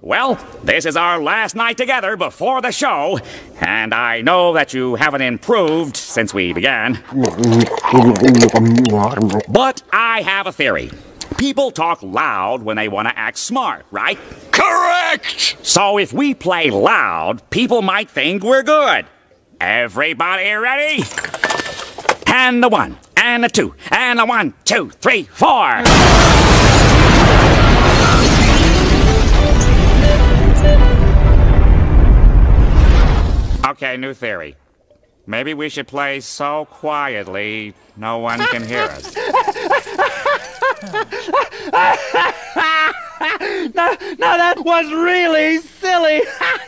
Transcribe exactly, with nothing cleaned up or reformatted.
Well, this is our last night together before the show, and I know that you haven't improved since we began. But I have a theory. People talk loud when they want to act smart, right? Correct! So if we play loud, people might think we're good. Everybody ready? And the one, and the two, and the one, two, three, four. Okay, new theory. Maybe we should play so quietly no one can hear us. No, no, that was really silly.